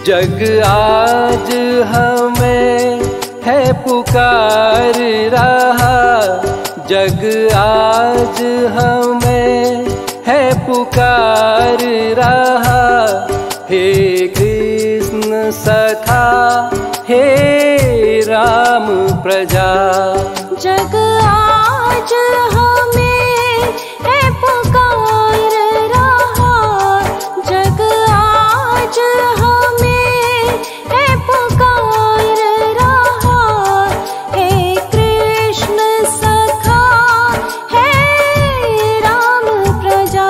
जग आज हमें है पुकार रहा, जग आज हमें है पुकार रहा। हे कृष्ण सखा, हे राम प्रजा, जग आज हमें है पुकार रहा, जग आज हमें है पुकार रहा। हे कृष्ण सखा, हे राम प्रजा।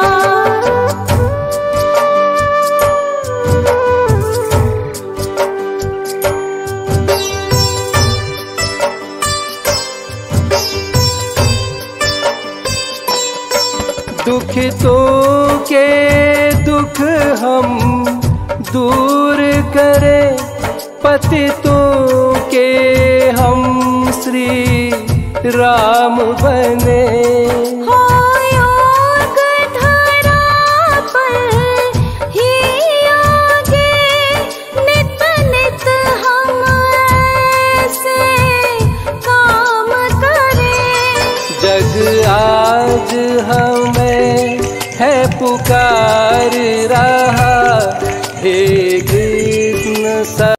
दुखितों के दुख हम दूर करें, पतितों के हम श्री राम बने। हो योग धरा पर ही आगे, नित नित हम ऐसे काम करें। जग आज हमें है पुकार रहा, हे कृष्ण